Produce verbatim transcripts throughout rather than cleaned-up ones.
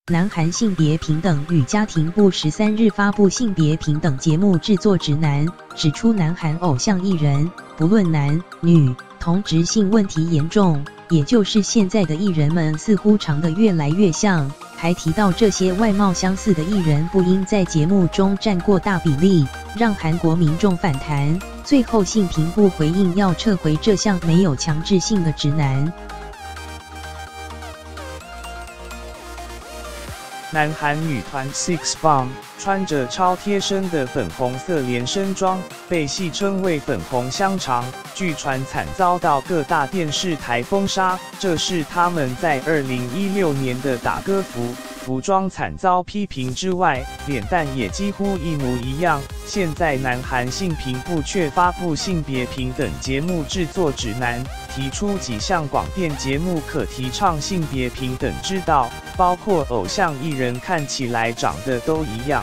南韩性别平等与家庭部十三日发布性别平等节目制作指南，指出南韩偶像艺人不论男女同质性问题严重，也就是现在的艺人们似乎长得越来越像。还提到这些外貌相似的艺人不应在节目中占过大比例，让韩国民众反弹。最后性平部回应要撤回这项没有强制性的指南。 南韩女团 Six Bomb 穿着超贴身的粉红色连身装，被戏称为粉红香肠，据传惨遭到各大电视台封杀。这是他们在二零一六年的打歌服服装惨遭批评之外，脸蛋也几乎一模一样。现在南韩性平部却发布性别平等节目制作指南，提出几项广电节目可提倡性别平等之道，包括偶像艺人看起来长得都一样。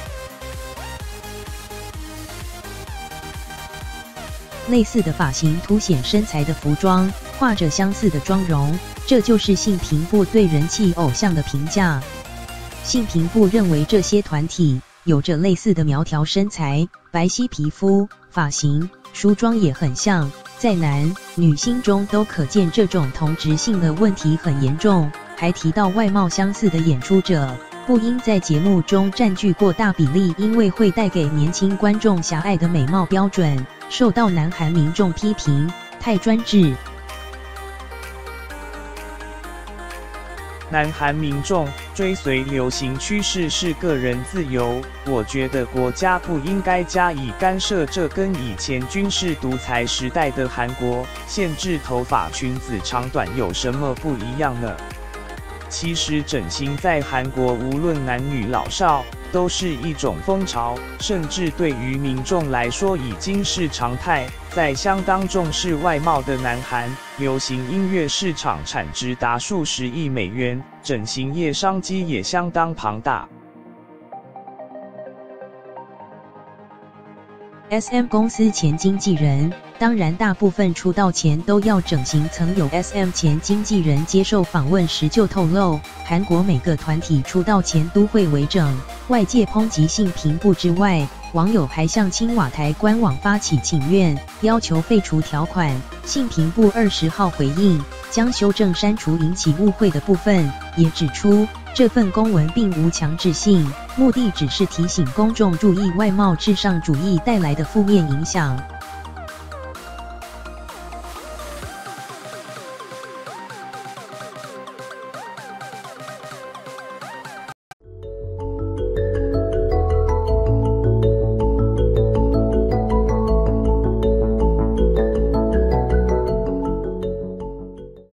类似的发型凸显身材的服装，画着相似的妆容，这就是性平部对人气偶像的评价。性平部认为这些团体有着类似的苗条身材、白皙皮肤、发型、梳妆也很像，在男女心中都可见这种同质性的问题很严重。还提到外貌相似的演出者不应在节目中占据过大比例，因为会带给年轻观众狭隘的美貌标准，受到南韩民众批评太专制。 南韩民众追随流行趋势是个人自由，我觉得国家不应该加以干涉，这跟以前军事独裁时代的韩国限制头发裙子长短有什么不一样呢？其实整形在韩国无论男女老少都是一种风潮，甚至对于民众来说已经是常态。在相当重视外貌的南韩，流行音乐市场产值达数十亿美元，整形业商机也相当庞大。 S M 公司前经纪人，当然大部分出道前都要整形。曾有 S M 前经纪人接受访问时就透露，韩国每个团体出道前都会微整。外界抨击性平部之外，网友还向青瓦台官网发起请愿，要求废除条款。性平部二十号回应，将修正删除引起误会的部分，也指出这份公文并无强制性，目的只是提醒公众注意外貌至上主义带来的负面影响。